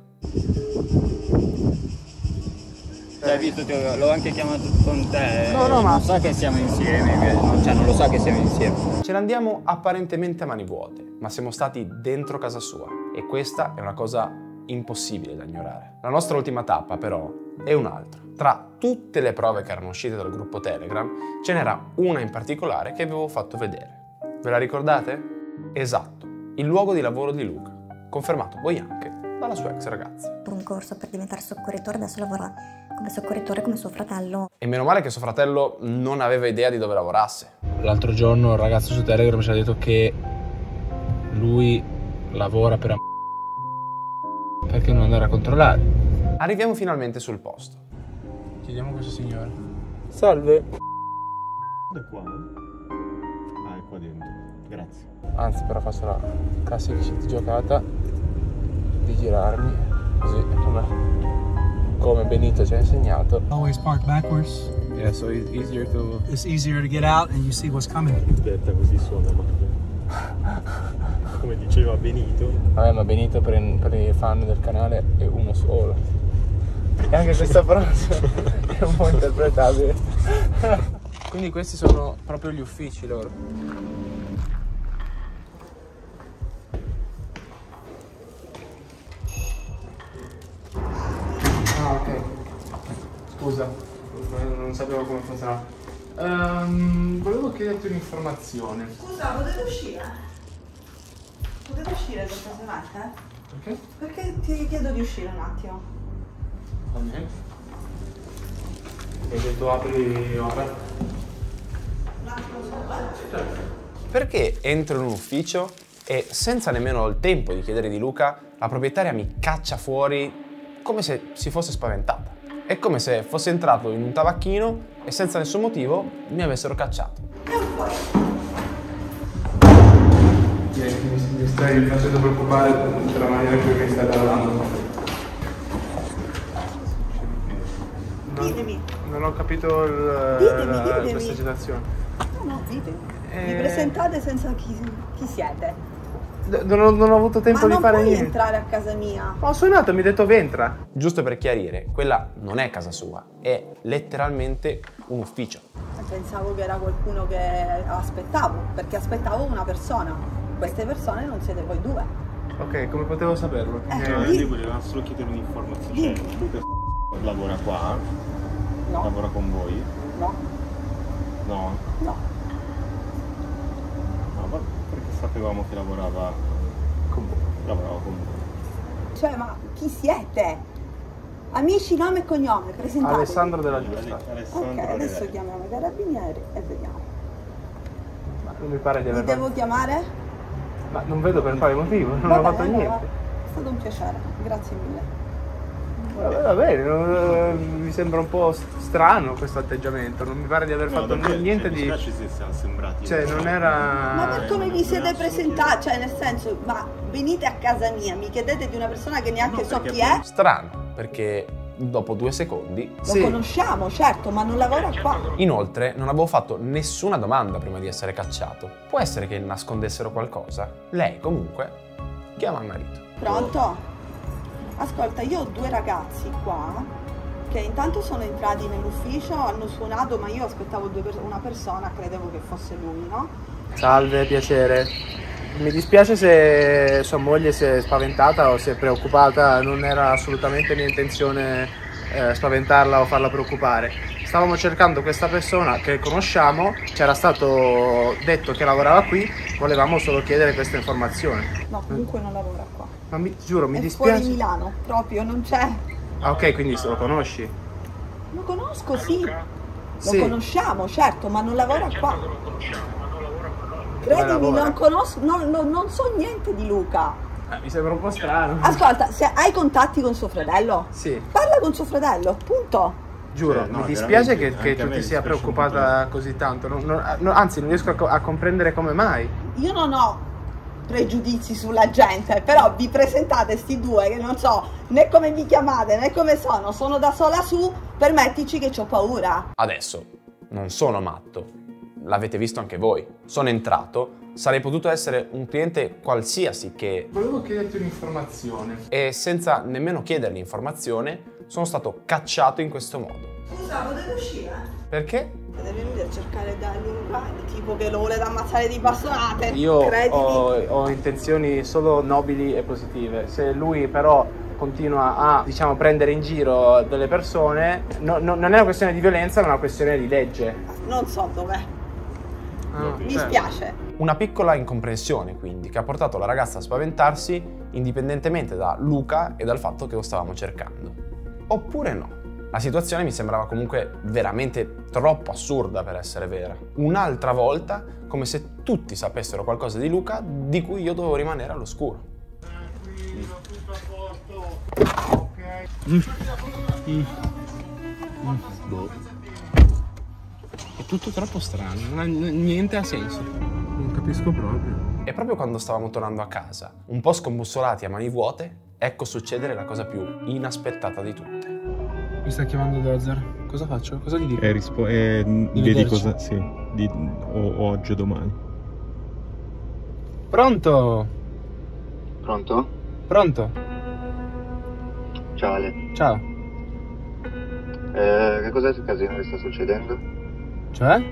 [SPEAKER 15] Hai visto, l'ho anche chiamato con te.
[SPEAKER 2] No, ma...
[SPEAKER 15] Non sa che siamo insieme, cioè non lo sa che siamo insieme.
[SPEAKER 4] Ce ne andiamo apparentemente a mani vuote, ma siamo stati dentro casa sua e questa è una cosa impossibile da ignorare. La nostra ultima tappa, però, è un'altra. Tra tutte le prove che erano uscite dal gruppo Telegram, ce n'era una in particolare che avevo fatto vedere. Ve la ricordate? Esatto, il luogo di lavoro di Luca, confermato poi anche dalla sua ex ragazza.
[SPEAKER 10] Per un corso per diventare soccorritore, adesso lavora come soccorritore come suo fratello.
[SPEAKER 4] E meno male che suo fratello non aveva idea di dove lavorasse.
[SPEAKER 2] L'altro giorno il ragazzo su Telegram ci ha detto che lui lavora per perché non andare a controllare.
[SPEAKER 4] Arriviamo finalmente sul posto.
[SPEAKER 2] Chiediamo a questo signore. Salve.
[SPEAKER 16] È qua? Ah, è qua dentro. Grazie.
[SPEAKER 2] Anzi, però faccio la classica shit giocata di girarmi così come Benito ci ha insegnato.
[SPEAKER 17] Always park backwards.
[SPEAKER 2] Yeah, so it's easier
[SPEAKER 17] to get out and you see what's coming.
[SPEAKER 16] Aspetta, così suona, come diceva Benito.
[SPEAKER 2] Vabbè, ma Benito per i fan del canale è uno solo. E anche questa frase è un po' interpretabile. Quindi questi sono proprio gli uffici loro. Ah, ok. Scusa, non sapevo come funzionava. Volevo chiederti un'informazione.
[SPEAKER 6] Scusa, potete uscire? Potete uscire cortesemente?
[SPEAKER 2] Perché?
[SPEAKER 6] Perché ti chiedo di uscire un attimo.
[SPEAKER 2] Va bene. E se tu apri ora?
[SPEAKER 6] Un attimo solo,
[SPEAKER 4] Perché entro in un ufficio e senza nemmeno il tempo di chiedere di Luca, la proprietaria mi caccia fuori come se si fosse spaventata. È come se fosse entrato in un tabacchino e senza nessun motivo mi avessero cacciato.
[SPEAKER 2] Mi stai facendo preoccupare per la maniera in cui mi stai parlando.
[SPEAKER 6] Ditemi.
[SPEAKER 2] Non ho capito
[SPEAKER 6] Ditemi.
[SPEAKER 2] questa citazione.
[SPEAKER 6] No, ditemi. Vi presentate senza chi siete.
[SPEAKER 2] Non ho avuto tempo di fare niente.
[SPEAKER 6] Ma non puoi entrare a casa mia.
[SPEAKER 2] Ho suonato e mi ha detto ventra.
[SPEAKER 4] Giusto per chiarire, quella non è casa sua, è letteralmente un ufficio.
[SPEAKER 6] Pensavo che era qualcuno che aspettavo, perché aspettavo una persona. Queste persone non siete voi due.
[SPEAKER 2] Ok, come potevo saperlo?
[SPEAKER 16] Io volevo solo chiedere un'informazione. Lavora qua?
[SPEAKER 6] No.
[SPEAKER 16] Lavora con voi?
[SPEAKER 6] No.
[SPEAKER 16] No?
[SPEAKER 6] No.
[SPEAKER 16] No, ma perché sapevamo che lavorava con voi? Lavorava con voi.
[SPEAKER 6] Cioè, ma chi siete? Amici, nome e cognome, presentatevi.
[SPEAKER 2] Alessandro della Giusta.
[SPEAKER 6] Ok, adesso chiamiamo i carabinieri e vediamo.
[SPEAKER 2] Ma non mi pare di aver
[SPEAKER 6] Vi devo chiamare?
[SPEAKER 2] Ma non vedo per quale motivo, non ho fatto niente.
[SPEAKER 6] È stato un piacere, grazie mille.
[SPEAKER 2] Va bene, mi sembra un po' strano questo atteggiamento, non mi pare di aver fatto niente di...
[SPEAKER 16] Mi spiace se siamo sembrati...
[SPEAKER 2] Cioè, non era...
[SPEAKER 6] Ma per come vi siete presentati, cioè nel senso, ma venite a casa mia, mi chiedete di una persona che neanche so chi è?
[SPEAKER 4] Strano, perché dopo 2 secondi.
[SPEAKER 6] Lo conosciamo, certo, ma non lavora qua.
[SPEAKER 4] Inoltre non avevo fatto nessuna domanda prima di essere cacciato. Può essere che nascondessero qualcosa? Lei comunque chiama il marito.
[SPEAKER 6] Pronto? Ascolta, io ho 2 ragazzi qua che intanto sono entrati nell'ufficio, hanno suonato, ma io aspettavo una persona, credevo che fosse lui, no?
[SPEAKER 2] Salve, piacere. Mi dispiace se sua moglie si è spaventata o si è preoccupata, non era assolutamente mia intenzione spaventarla o farla preoccupare. Stavamo cercando questa persona che conosciamo, ci era stato detto che lavorava qui, volevamo solo chiedere questa informazione.
[SPEAKER 6] No, comunque non lavora qua.
[SPEAKER 2] Ma giuro, mi
[SPEAKER 6] è
[SPEAKER 2] dispiace.
[SPEAKER 6] Fuori Milano, proprio, non c'è.
[SPEAKER 2] Ah, ok, quindi lo conosci?
[SPEAKER 6] Lo conosco, sì. Lo conosciamo, certo, ma non lavora qua. Credimi, non conosco, non so niente di Luca.
[SPEAKER 2] Mi sembra un po' strano.
[SPEAKER 6] Ascolta, se hai contatti con suo fratello,
[SPEAKER 2] sì,
[SPEAKER 6] parla con suo fratello, punto.
[SPEAKER 2] Giuro, mi dispiace che tu ti sia preoccupata così tanto. Anzi, non riesco a comprendere come mai.
[SPEAKER 6] Io non ho pregiudizi sulla gente, però vi presentate sti 2 che non so né come vi chiamate né come sono da sola su, permettici che c'ho paura.
[SPEAKER 4] Adesso, non sono matto. L'avete visto anche voi. Sono entrato, sarei potuto essere un cliente qualsiasi che...
[SPEAKER 2] Volevo chiederti un'informazione.
[SPEAKER 4] E senza nemmeno chiedere l'informazione, sono stato cacciato in questo modo.
[SPEAKER 6] Scusa, potete uscire?
[SPEAKER 4] Perché?
[SPEAKER 6] Deve venire a cercare da Luca, tipo che lo volete ammazzare di bastonate.
[SPEAKER 2] Io ho intenzioni solo nobili e positive. Se lui però continua a, diciamo, prendere in giro delle persone, non è una questione di violenza, ma è una questione di legge.
[SPEAKER 6] Non so dov'è. Mi dispiace.
[SPEAKER 4] Una piccola incomprensione, quindi, che ha portato la ragazza a spaventarsi indipendentemente da Luca e dal fatto che lo stavamo cercando. Oppure no? La situazione mi sembrava comunque veramente troppo assurda per essere vera. Un'altra volta, come se tutti sapessero qualcosa di Luca di cui io dovevo rimanere all'oscuro.
[SPEAKER 2] È tutto troppo strano, niente ha senso. Non capisco proprio.
[SPEAKER 4] E proprio quando stavamo tornando a casa, un po' scombussolati a mani vuote, ecco succedere la cosa più inaspettata di tutte.
[SPEAKER 2] Mi sta chiamando Dozer. Cosa faccio? Cosa gli dico?
[SPEAKER 16] Vedi cosa... Sì, o oggi o domani.
[SPEAKER 2] Pronto?
[SPEAKER 18] Pronto?
[SPEAKER 2] Pronto?
[SPEAKER 18] Ciao Ale.
[SPEAKER 2] Ciao.
[SPEAKER 18] Che cos'è il casino che sta succedendo?
[SPEAKER 2] Cioè?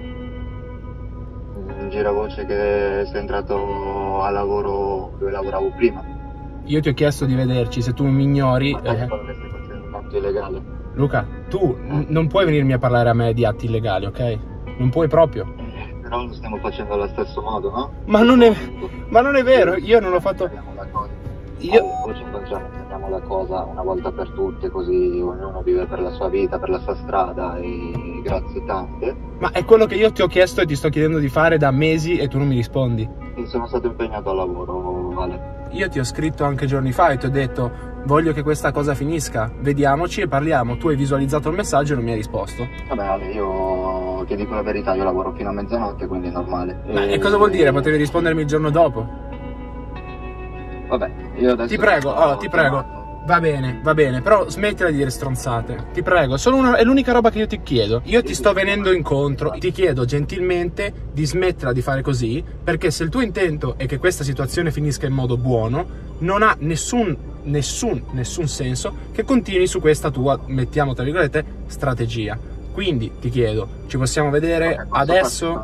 [SPEAKER 18] Giravoce che sei entrato a lavoro dove lavoravo prima.
[SPEAKER 2] Io ti ho chiesto di vederci, se tu mi ignori...
[SPEAKER 18] Ma quello che stai facendo è un atto illegale.
[SPEAKER 2] Luca, tu non puoi venirmi a parlare a me di atti illegali, ok? Non puoi proprio.
[SPEAKER 18] Però lo stiamo facendo allo stesso modo, no?
[SPEAKER 2] Ma non è vero, io non l'ho fatto...
[SPEAKER 18] Oggi facciamo la cosa una volta per tutte, così ognuno vive per la sua vita, per la sua strada, e grazie tante.
[SPEAKER 2] Ma è quello che io ti ho chiesto e ti sto chiedendo di fare da mesi e tu non mi rispondi.
[SPEAKER 18] Sono stato impegnato al lavoro, Ale.
[SPEAKER 2] Io ti ho scritto anche giorni fa e ti ho detto voglio che questa cosa finisca, vediamoci e parliamo. Tu hai visualizzato il messaggio e non mi hai risposto.
[SPEAKER 18] Vabbè Ale, io ti dico la verità, io lavoro fino a mezzanotte, quindi è normale.
[SPEAKER 2] E cosa vuol dire? Potevi rispondermi il giorno dopo?
[SPEAKER 18] Vabbè, io adesso...
[SPEAKER 2] Ti prego, ti prego. Va bene, però smettila di dire stronzate. Ti prego, è l'unica roba che io ti chiedo. Io ti sto venendo incontro, ti chiedo gentilmente di smetterla di fare così, perché se il tuo intento è che questa situazione finisca in modo buono, non ha nessun senso che continui su questa tua, mettiamo tra virgolette, strategia. Quindi ti chiedo, ci possiamo vedere adesso?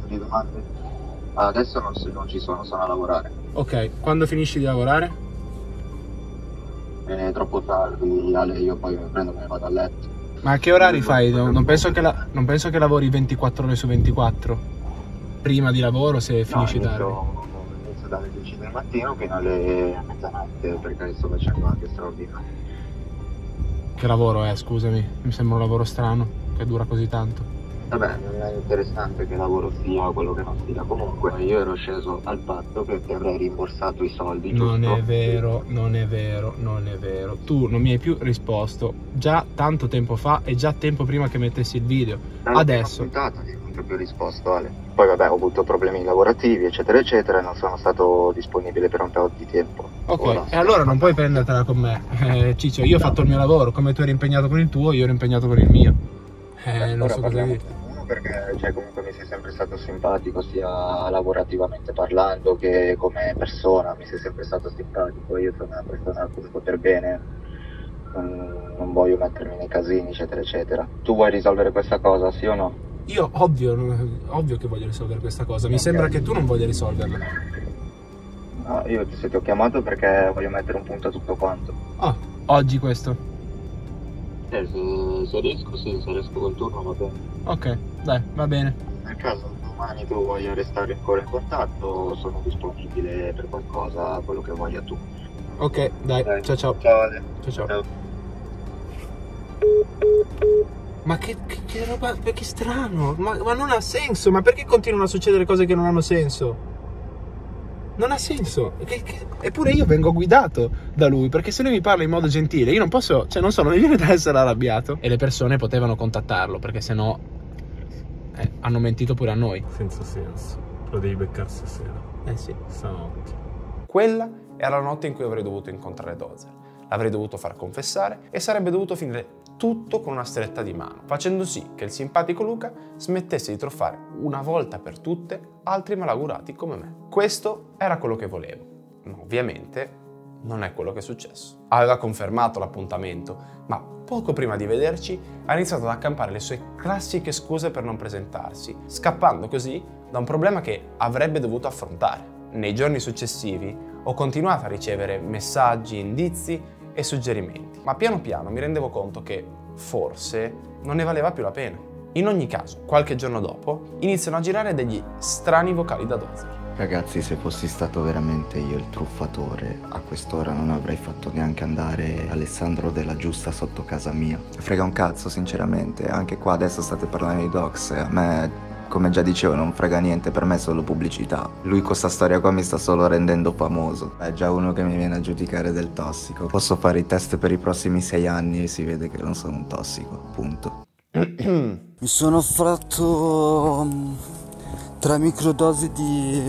[SPEAKER 18] Adesso non ci sono a lavorare.
[SPEAKER 2] Ok, quando finisci di lavorare?
[SPEAKER 18] È troppo tardi, Ale, io poi mi prendo e me ne vado a letto.
[SPEAKER 2] Ma a che orari fai? Non penso che lavori 24 ore su 24 prima di lavoro, se finisci tardi.
[SPEAKER 18] Inizio dalle 10 del mattino fino alle mezzanotte, perché sto facendo anche straordinario.
[SPEAKER 2] Che lavoro è, scusami? Mi sembra un lavoro strano, che dura così tanto.
[SPEAKER 18] Vabbè, non è interessante che lavoro sia o quello che non sia. Comunque io ero sceso al patto che ti avrei rimborsato i soldi, giusto?
[SPEAKER 2] Non è vero. Tu non mi hai più risposto già tanto tempo fa e già tempo prima che mettessi il video. Adesso.
[SPEAKER 18] niente più risposto, Ale. Poi vabbè, ho avuto problemi lavorativi, eccetera, eccetera, e non sono stato disponibile per un po' di tempo.
[SPEAKER 2] Ok,
[SPEAKER 18] Ora,
[SPEAKER 2] e allora non puoi prendertela con me. Ciccio, io ho fatto il mio lavoro, come tu eri impegnato con il tuo, io ero impegnato con il mio. Non so cosa dire.
[SPEAKER 18] Perché comunque mi sei sempre stato simpatico, sia lavorativamente parlando che come persona, mi sei sempre stato simpatico. Io sono una persona comunque per bene, non voglio mettermi nei casini, eccetera, eccetera. Tu vuoi risolvere questa cosa, sì o no?
[SPEAKER 2] Io ovvio che voglio risolvere questa cosa, mi sembra che tu non voglia risolverla.
[SPEAKER 18] No, io ti ho chiamato perché voglio mettere un punto a tutto quanto.
[SPEAKER 2] Oggi questo?
[SPEAKER 18] Se riesco, sì, se riesco col turno va bene.
[SPEAKER 2] Ok, dai, va bene.
[SPEAKER 18] Nel caso domani tu voglia restare ancora in contatto, sono disponibile per qualcosa, quello che voglia tu.
[SPEAKER 2] Ok, dai, ciao ciao.
[SPEAKER 18] Ciao Ale.
[SPEAKER 2] Ciao. Ma che roba, che strano, ma non ha senso, ma perché continuano a succedere cose che non hanno senso? Non ha senso, eppure io vengo guidato da lui, perché se lui mi parla in modo gentile, io non posso, cioè non so, non mi viene da essere arrabbiato. E le persone potevano contattarlo, perché sennò hanno mentito pure a noi.
[SPEAKER 16] Senza senso, lo devi beccare stasera.
[SPEAKER 2] Sì.
[SPEAKER 16] Stanotte.
[SPEAKER 4] Quella era la notte in cui avrei dovuto incontrare Dozer. L'avrei dovuto far confessare e sarebbe dovuto finire tutto con una stretta di mano, facendo sì che il simpatico Luca smettesse di truffare una volta per tutte altri malaugurati come me. Questo era quello che volevo, ma ovviamente non è quello che è successo. Aveva confermato l'appuntamento, ma poco prima di vederci ha iniziato ad accampare le sue classiche scuse per non presentarsi, scappando così da un problema che avrebbe dovuto affrontare. Nei giorni successivi ho continuato a ricevere messaggi, indizi e suggerimenti, ma piano piano mi rendevo conto che forse non ne valeva più la pena. In ogni caso, qualche giorno dopo, iniziano a girare degli strani vocali da Dozer.
[SPEAKER 7] Ragazzi, se fossi stato veramente io il truffatore, a quest'ora non avrei fatto neanche andare Alessandro Della Giusta sotto casa mia.
[SPEAKER 13] Frega un cazzo, sinceramente. Anche qua adesso state parlando di docs. A me, come già dicevo, non frega niente, per me è solo pubblicità. Lui con sta storia qua mi sta solo rendendo famoso. È già uno che mi viene a giudicare del tossico. Posso fare i test per i prossimi 6 anni e si vede che non sono un tossico, punto. Mi sono fatto 3 microdosi di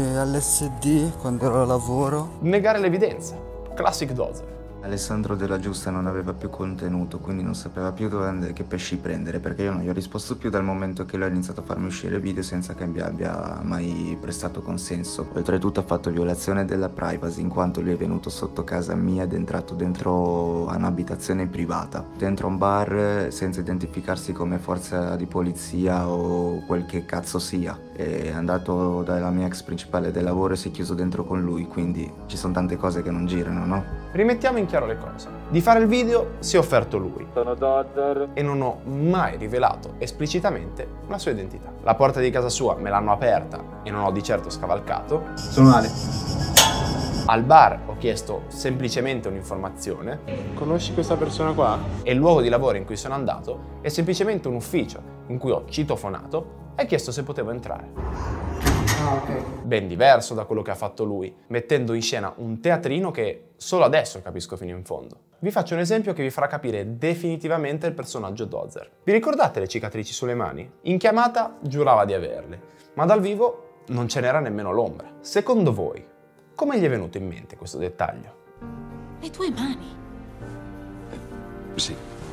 [SPEAKER 13] LSD quando ero a lavoro.
[SPEAKER 4] Negare l'evidenza, classic Dozer.
[SPEAKER 13] Alessandro Della Giusta non aveva più contenuto, quindi non sapeva più dove andare, che pesci prendere, perché io non gli ho risposto più dal momento che lui ha iniziato a farmi uscire video senza che mi abbia mai prestato consenso. Oltretutto ha fatto violazione della privacy, in quanto lui è venuto sotto casa mia ed è entrato dentro un'abitazione privata, dentro un bar, senza identificarsi come forza di polizia o quel che cazzo sia. È andato dalla mia ex principale del lavoro e si è chiuso dentro con lui, quindi ci sono tante cose che non girano, no?
[SPEAKER 4] Rimettiamo in chiaro le cose. Di fare il video si è offerto lui.
[SPEAKER 5] Sono Dozer.
[SPEAKER 4] E non ho mai rivelato esplicitamente la sua identità. La porta di casa sua me l'hanno aperta e non ho di certo scavalcato.
[SPEAKER 2] Sono Ale.
[SPEAKER 4] Al bar ho chiesto semplicemente un'informazione.
[SPEAKER 2] Conosci questa persona qua?
[SPEAKER 4] E il luogo di lavoro in cui sono andato è semplicemente un ufficio in cui ho citofonato e chiesto se potevo entrare.
[SPEAKER 2] Ok.
[SPEAKER 4] Ben diverso da quello che ha fatto lui, mettendo in scena un teatrino che solo adesso capisco fino in fondo. Vi faccio un esempio che vi farà capire definitivamente il personaggio Dozer. Vi ricordate le cicatrici sulle mani? In chiamata giurava di averle, ma dal vivo non ce n'era nemmeno l'ombra. Secondo voi, come gli è venuto in mente questo dettaglio?
[SPEAKER 19] Le tue mani.
[SPEAKER 20] Sì.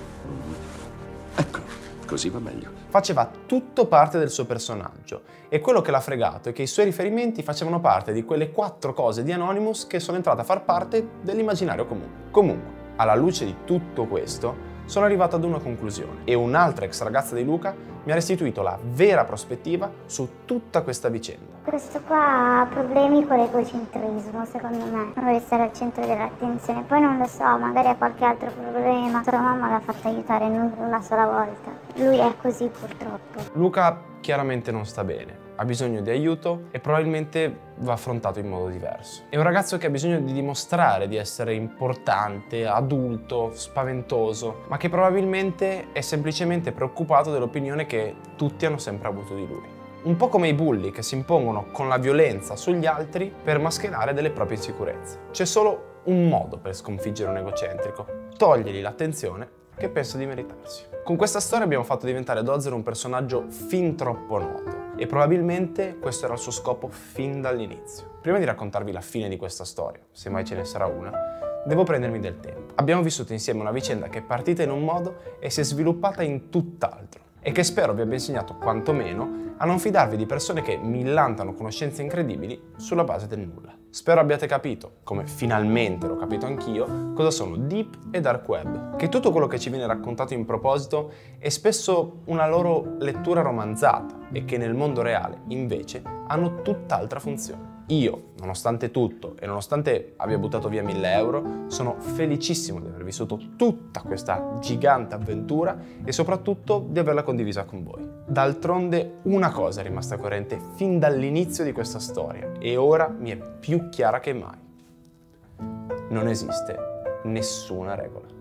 [SPEAKER 20] Ecco, così va meglio.
[SPEAKER 4] Faceva tutto parte del suo personaggio e quello che l'ha fregato è che i suoi riferimenti facevano parte di quelle 4 cose di Anonymous che sono entrate a far parte dell'immaginario comune. Comunque, alla luce di tutto questo, sono arrivato ad una conclusione e un'altra ex ragazza di Luca mi ha restituito la vera prospettiva su tutta questa vicenda.
[SPEAKER 10] Questo qua ha problemi con l'egocentrismo, secondo me. Vuole essere al centro dell'attenzione. Poi non lo so, magari ha qualche altro problema. Sua mamma l'ha fatta aiutare non una sola volta. Lui è così purtroppo.
[SPEAKER 4] Luca chiaramente non sta bene, ha bisogno di aiuto e probabilmente va affrontato in modo diverso. È un ragazzo che ha bisogno di dimostrare di essere importante, adulto, spaventoso, ma che probabilmente è semplicemente preoccupato dell'opinione che tutti hanno sempre avuto di lui. Un po' come i bulli che si impongono con la violenza sugli altri per mascherare delle proprie insicurezze. C'è solo un modo per sconfiggere un egocentrico: togliergli l'attenzione che penso di meritarsi. Con questa storia abbiamo fatto diventare Dozzer un personaggio fin troppo noto e probabilmente questo era il suo scopo fin dall'inizio. Prima di raccontarvi la fine di questa storia, se mai ce ne sarà una, devo prendermi del tempo. Abbiamo vissuto insieme una vicenda che è partita in un modo e si è sviluppata in tutt'altro e che spero vi abbia insegnato quantomeno a non fidarvi di persone che millantano conoscenze incredibili sulla base del nulla. Spero abbiate capito, come finalmente l'ho capito anch'io, cosa sono Deep e Dark Web, che tutto quello che ci viene raccontato in proposito è spesso una loro lettura romanzata e che nel mondo reale, invece, hanno tutt'altra funzione. Io, nonostante tutto e nonostante abbia buttato via 1000 euro, sono felicissimo di aver vissuto tutta questa gigante avventura e soprattutto di averla condivisa con voi. D'altronde una cosa è rimasta coerente fin dall'inizio di questa storia e ora mi è più chiara che mai. Non esiste nessuna regola.